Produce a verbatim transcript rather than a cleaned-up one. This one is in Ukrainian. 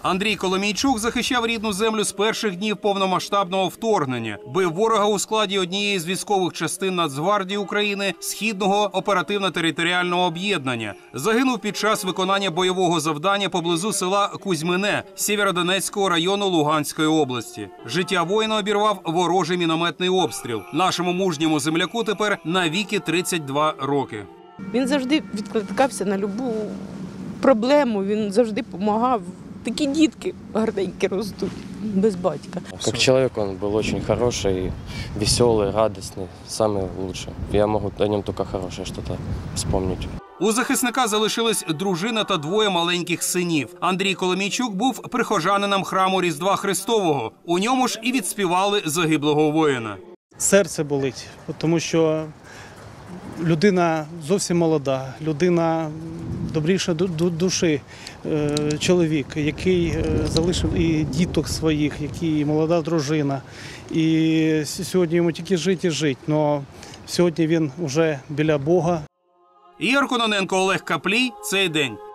Андрій Коломійчук захищав рідну землю з перших днів повномасштабного вторгнення. Бив ворога у складі однієї з військових частин Нацгвардії України Східного оперативно-територіального об'єднання. Загинув під час виконання бойового завдання поблизу села Кузьмине Сєвєродонецького району Луганської області. Життя воїна обірвав ворожий мінометний обстріл. Нашому мужньому земляку тепер навіки тридцять два роки. Він завжди відкликався на будь-яку проблему, він завжди допомагав. Такі дітки гарненькі ростуть без батька. Как человек он был очень хороший, веселый, радостный, самый лучший. Я могу о нем только хорошее что-то вспомнить. У захисника залишились дружина та двоє маленьких синів. Андрій Коломійчук був прихожанином храму Різдва Христового. У ньому ж і відспівали загиблого воїна. Серце болить, тому що людина зовсім молода, людина добріша душі, чоловік, який залишив і діток своїх, який молода дружина. І сьогодні йому тільки жити і жити, але сьогодні він вже біля Бога. Ігор Кононенко, Олег Каплій. Цей день.